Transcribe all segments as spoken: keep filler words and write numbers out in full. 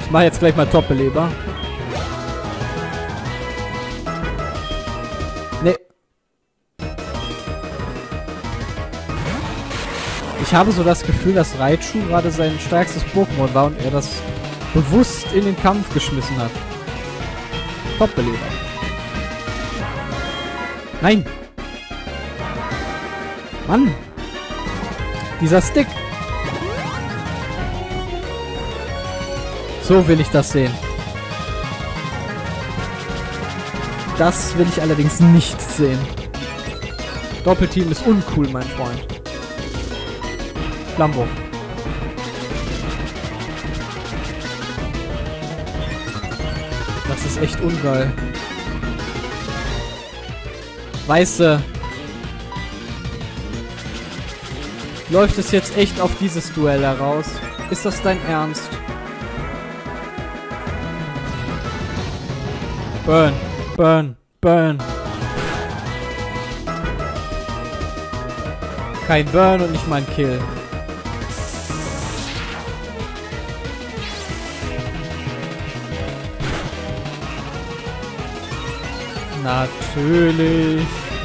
Ich mache jetzt gleich mal Top-Beleber. Nee. Ich habe so das Gefühl, dass Raichu gerade sein stärkstes Pokémon war und er das bewusst in den Kampf geschmissen hat. Top-Beleber. Nein! Mann! Dieser Stick! So will ich das sehen. Das will ich allerdings nicht sehen. Doppelteam ist uncool, mein Freund. Flambo. Das ist echt ungeil. Weiße. Läuft es jetzt echt auf dieses Duell heraus? Ist das dein Ernst? Burn, burn, burn. Kein Burn und nicht mal ein Kill. Natürlich.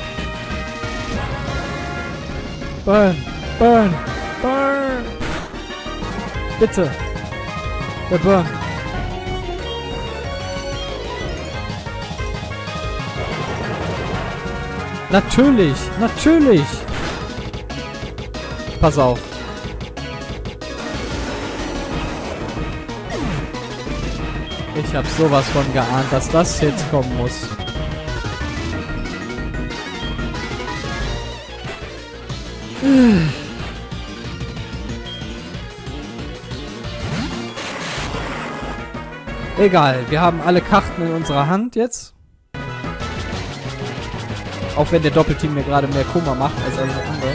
Burn, burn, burn. Bitte. Der Burn. Natürlich, natürlich. Pass auf. Ich habe sowas von geahnt, dass das jetzt kommen muss. Egal, wir haben alle Karten in unserer Hand jetzt. Auch wenn der Doppelteam mir gerade mehr Kummer macht als alles andere.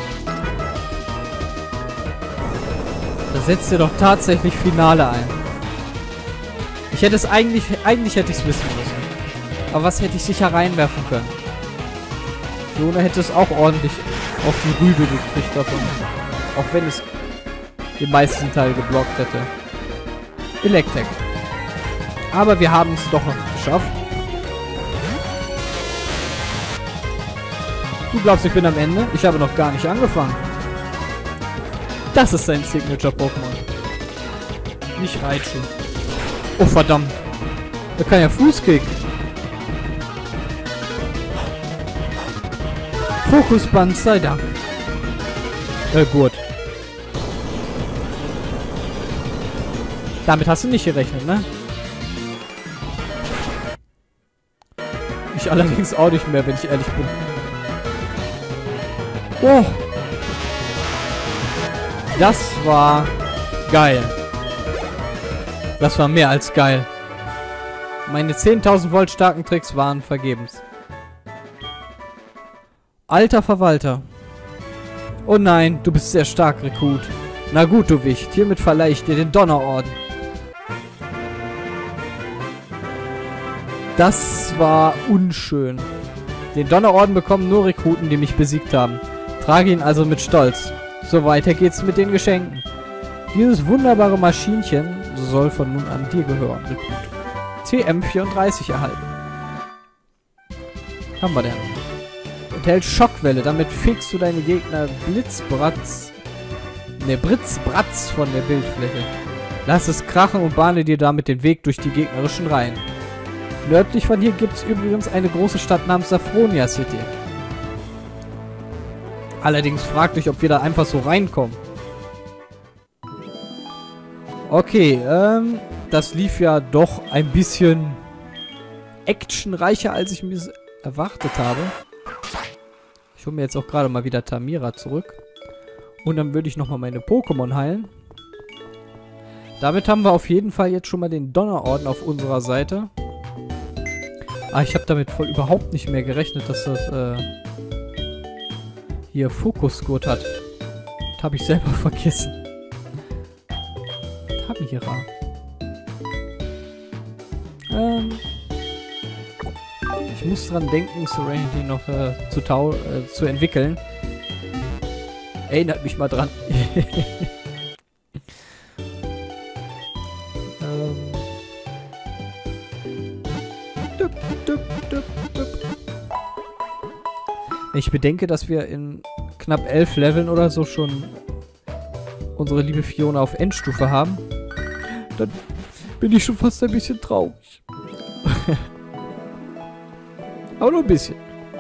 Da setzt ihr doch tatsächlich Finale ein. Ich hätte es eigentlich, eigentlich hätte ich es wissen müssen. Aber was hätte ich sicher reinwerfen können? Fiona hätte es auch ordentlich auf die Rübe gekriegt davon. Auch wenn es den meisten Teil geblockt hätte. Electek. Aber wir haben es doch noch geschafft. Du glaubst, ich bin am Ende? Ich habe noch gar nicht angefangen. Das ist sein Signature-Pokémon. Nicht Raichu. Oh, verdammt. Der kann ja Fußkick. Fokusband sei Dank. Äh, gut. Damit hast du nicht gerechnet, ne? Ich allerdings auch nicht mehr, wenn ich ehrlich bin. Oh. Das war geil. Das war mehr als geil. Meine zehntausend Volt starken Tricks waren vergebens. Alter Verwalter. Oh nein, du bist sehr stark, Rekrut. Na gut, du Wicht. Hiermit verleihe ich dir den Donnerorden. Das war unschön. Den Donnerorden bekommen nur Rekruten, die mich besiegt haben. Trage ihn also mit Stolz. So weiter geht's mit den Geschenken. Dieses wunderbare Maschinchen soll von nun an dir gehören, Rekrut. T M vierunddreißig erhalten. Haben wir denn? Enthält Schockwelle, damit fegst du deine Gegner Blitzbratz. Ne, Britzbratz von der Bildfläche. Lass es krachen und bahne dir damit den Weg durch die gegnerischen Reihen. Nördlich von hier gibt es übrigens eine große Stadt namens Saphronia City. Allerdings fragt euch, ob wir da einfach so reinkommen. Okay, ähm, das lief ja doch ein bisschen actionreicher, als ich mir erwartet habe. Ich hole mir jetzt auch gerade mal wieder Tamira zurück. Und dann würde ich nochmal meine Pokémon heilen. Damit haben wir auf jeden Fall jetzt schon mal den Donnerorden auf unserer Seite. Ah, ich habe damit voll überhaupt nicht mehr gerechnet, dass das äh, hier Fokusgurt hat. Das habe ich selber vergessen. Tamira. Ähm... Ich muss dran denken, Serenity noch äh, zu, tau äh, zu entwickeln. Erinnert mich mal dran. ähm, Ich bedenke, dass wir in knapp elf Leveln oder so schon unsere liebe Fiona auf Endstufe haben. Dann bin ich schon fast ein bisschen traurig. Aber nur ein bisschen.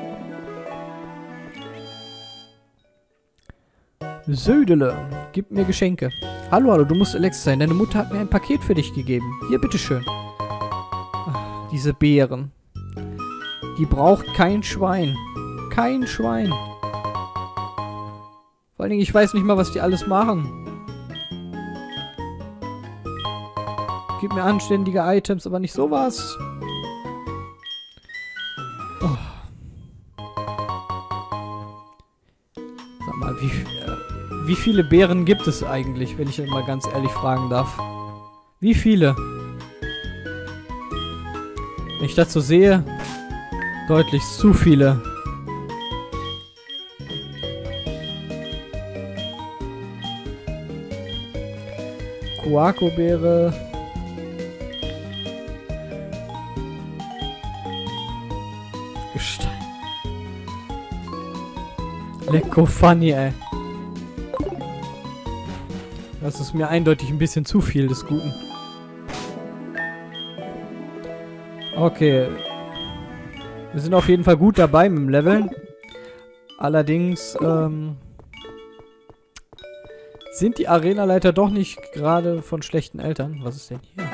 Södele, gib mir Geschenke. Hallo, hallo, du musst Alex sein. Deine Mutter hat mir ein Paket für dich gegeben. Hier, bitteschön. Ach, diese Beeren. Die braucht kein Schwein. Kein Schwein. Vor allen Dingen, ich weiß nicht mal, was die alles machen. Gib mir anständige Items, aber nicht sowas. Oh. Sag mal, wie, äh, wie viele Beeren gibt es eigentlich, wenn ich mal ganz ehrlich fragen darf? Wie viele? Wenn ich das so sehe, deutlich zu viele. Quaco-Beere. Gestein. Lecko funny, ey. Das ist mir eindeutig ein bisschen zu viel des Guten. Okay. Wir sind auf jeden Fall gut dabei mit dem Leveln. Allerdings, ähm... sind die Arenaleiter doch nicht gerade von schlechten Eltern? Was ist denn hier?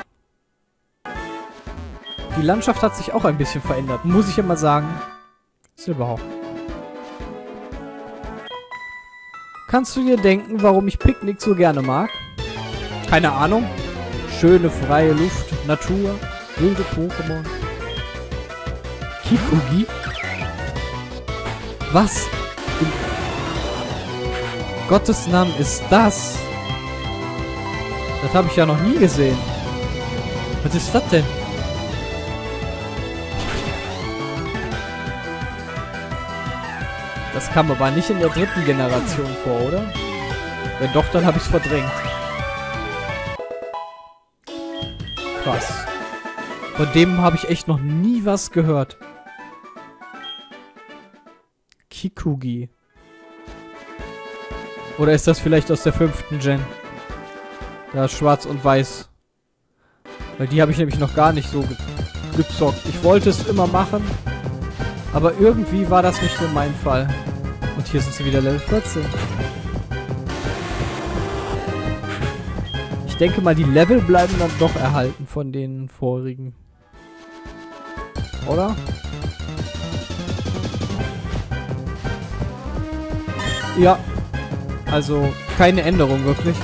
Die Landschaft hat sich auch ein bisschen verändert, muss ich ja mal sagen. Silberhauch. Kannst du dir denken, warum ich Picknick so gerne mag? Keine Ahnung. Schöne, freie Luft, Natur, wilde Pokémon. Kikugi? Was? In Gottes Namen ist das? Das habe ich ja noch nie gesehen. Was ist das denn? Das kam aber nicht in der dritten Generation vor, oder? Wenn doch, dann habe ich es verdrängt. Krass. Von dem habe ich echt noch nie was gehört. Kikugi. Oder ist das vielleicht aus der fünften Gen? Ja, schwarz und weiß. Weil die habe ich nämlich noch gar nicht so ge gezockt. Ich wollte es immer machen, aber irgendwie war das nicht in meinem Fall. Und hier sind sie wieder Level vierzehn. Ich denke mal, die Level bleiben dann doch erhalten von den vorigen. Oder? Ja. Also, keine Änderung wirklich.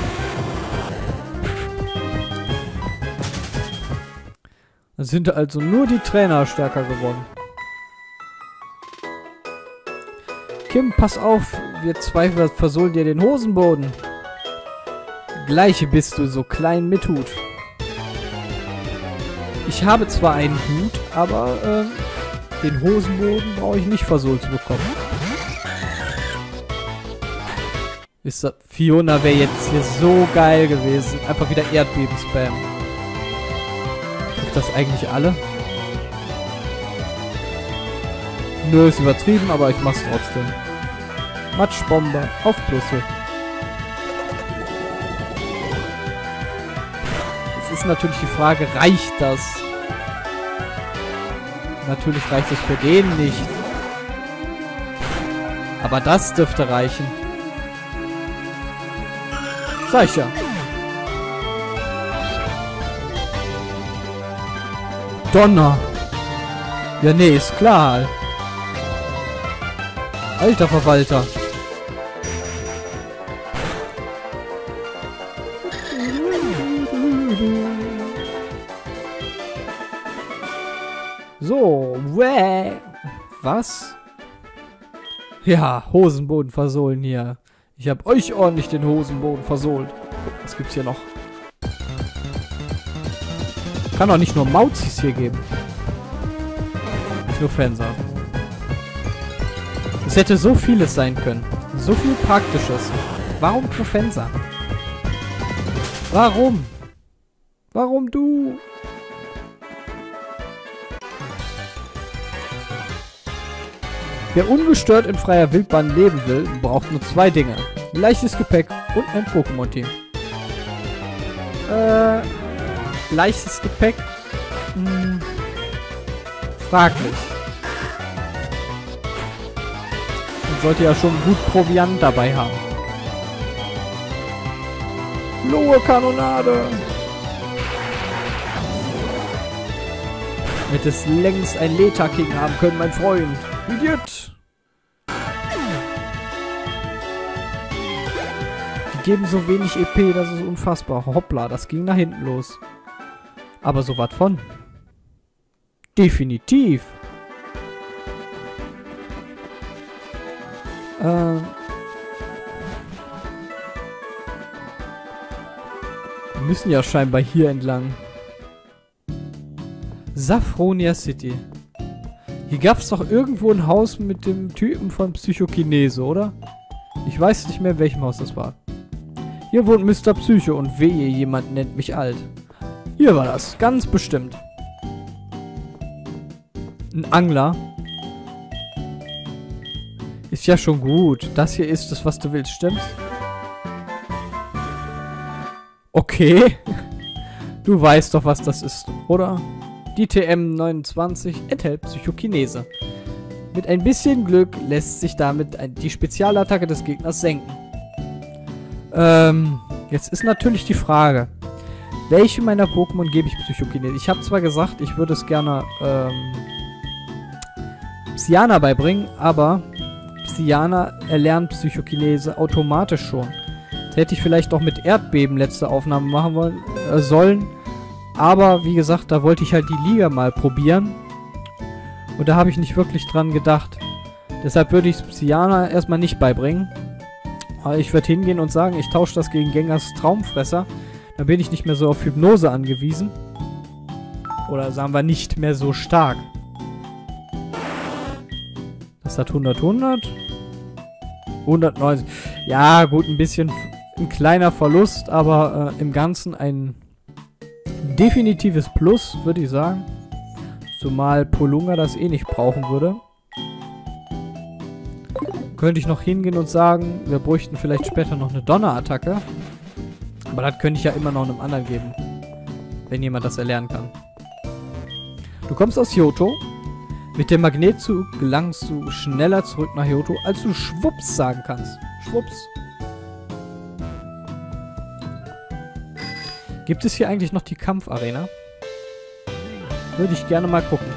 Da sind also nur die Trainer stärker geworden. Kim, pass auf, wir zwei versohlen dir den Hosenboden. Gleiche bist du, so klein mit Hut. Ich habe zwar einen Hut, aber äh, den Hosenboden brauche ich nicht versohlt zu bekommen. Ist das, Fiona wäre jetzt hier so geil gewesen. Einfach wieder Erdbeben-Spam. Ist das eigentlich alle? Nö, ist übertrieben, aber ich mach's trotzdem. Matschbomber auf Plusse. Jetzt ist natürlich die Frage, reicht das? Natürlich reicht es für den nicht. Aber das dürfte reichen. Sag ich ja. Donner. Ja, nee, ist klar. Alter Verwalter. So, wäh. Was? Ja, Hosenboden versohlen hier. Ich hab euch ordentlich den Hosenboden versohlt. Was gibt's hier noch? Kann doch nicht nur Mauzis hier geben. Nicht nur Fenster. Es hätte so vieles sein können. So viel Praktisches. Warum nur Fenster? Warum? Warum du? Wer ungestört in freier Wildbahn leben will, braucht nur zwei Dinge. Leichtes Gepäck und ein Pokémon-Team. Äh, leichtes Gepäck? Hm, fraglich. Man sollte ja schon gut Proviant dabei haben. Lohe Kanonade! Hätte es längst ein Leta-King haben können, mein Freund. Idiot! Die geben so wenig E P, das ist unfassbar. Hoppla, das ging nach hinten los. Aber so was von. Definitiv. Ähm. Wir müssen ja scheinbar hier entlang. Saffronia City. Hier gab es doch irgendwo ein Haus mit dem Typen von Psychokinese, oder? Ich weiß nicht mehr, in welchem Haus das war. Hier wohnt Mister Psycho und wehe, jemand nennt mich alt. Hier war das, ganz bestimmt. Ein Angler. Ist ja schon gut. Das hier ist es, was du willst, stimmt's? Okay. Du weißt doch, was das ist, oder? Die T M neunundzwanzig enthält Psychokinese. Mit ein bisschen Glück lässt sich damit die Spezialattacke des Gegners senken. Ähm, jetzt ist natürlich die Frage, welche meiner Pokémon gebe ich Psychokinese? Ich habe zwar gesagt, ich würde es gerne ähm, Psyana beibringen, aber Psyana erlernt Psychokinese automatisch schon. Das hätte ich vielleicht auch mit Erdbeben letzte Aufnahme machen wollen, äh, sollen. Aber wie gesagt, da wollte ich halt die Liga mal probieren. Und da habe ich nicht wirklich dran gedacht. Deshalb würde ich Psyana erstmal nicht beibringen. Aber ich werde hingehen und sagen, ich tausche das gegen Gengars Traumfresser. Dann bin ich nicht mehr so auf Hypnose angewiesen. Oder sagen wir nicht mehr so stark. Das hat hundert, hundert. hundertneunzig. Ja, gut, ein bisschen ein kleiner Verlust, aber äh, im Ganzen ein definitives Plus, würde ich sagen. Zumal Polunga das eh nicht brauchen würde. Könnte ich noch hingehen und sagen, wir bräuchten vielleicht später noch eine Donnerattacke. Aber das könnte ich ja immer noch einem anderen geben. Wenn jemand das erlernen kann. Du kommst aus Johto. Mit dem Magnetzug gelangst du schneller zurück nach Johto, als du Schwupps sagen kannst. Schwupps. Gibt es hier eigentlich noch die Kampfarena? Würde ich gerne mal gucken.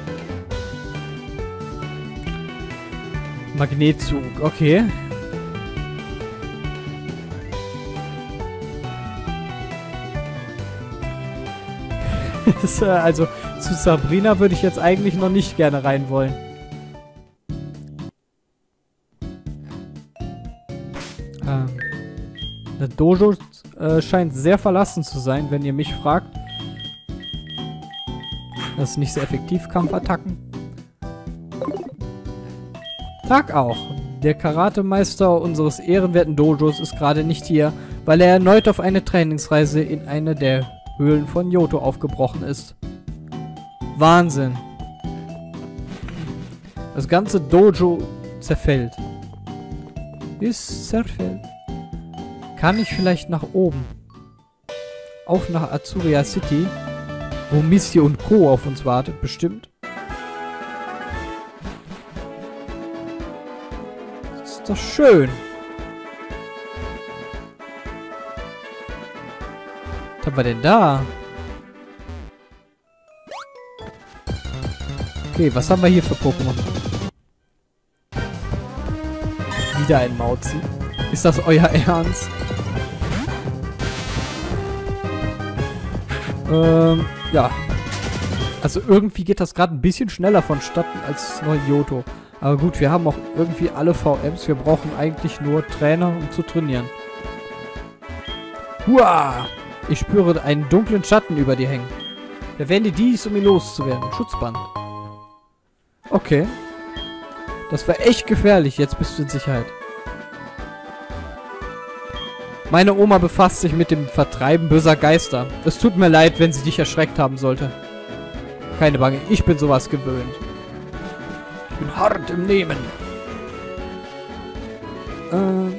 Magnetzug, okay. das, äh, also zu Sabrina würde ich jetzt eigentlich noch nicht gerne rein wollen. Ähm, das Dojo äh, scheint sehr verlassen zu sein, wenn ihr mich fragt. Das ist nicht sehr effektiv, Kampfattacken. Tag auch. Der Karatemeister unseres ehrenwerten Dojos ist gerade nicht hier, weil er erneut auf eine Trainingsreise in eine der Höhlen von Johto aufgebrochen ist. Wahnsinn. Das ganze Dojo zerfällt. Ist zerfällt. Kann ich vielleicht nach oben? Auf nach Azuria City, wo Misty und Co. auf uns wartet, bestimmt. Das ist doch schön. Was haben wir denn da? Okay, was haben wir hier für Pokémon? Wieder ein Mauzi. Ist das euer Ernst? Ähm, ja. Also irgendwie geht das gerade ein bisschen schneller vonstatten als noch in Johto. Aber gut, wir haben auch irgendwie alle V Ms. Wir brauchen eigentlich nur Trainer, um zu trainieren. Hua! Ich spüre einen dunklen Schatten über dir hängen. Verwende dies, um ihn loszuwerden. Schutzband. Okay. Das war echt gefährlich. Jetzt bist du in Sicherheit. Meine Oma befasst sich mit dem Vertreiben böser Geister. Es tut mir leid, wenn sie dich erschreckt haben sollte. Keine Bange, ich bin sowas gewöhnt. Ich bin hart im Nehmen. Ähm.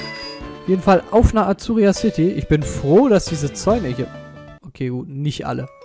Auf jeden Fall auf nach Azuria City. Ich bin froh, dass diese Zäune hier... Okay, gut, nicht alle.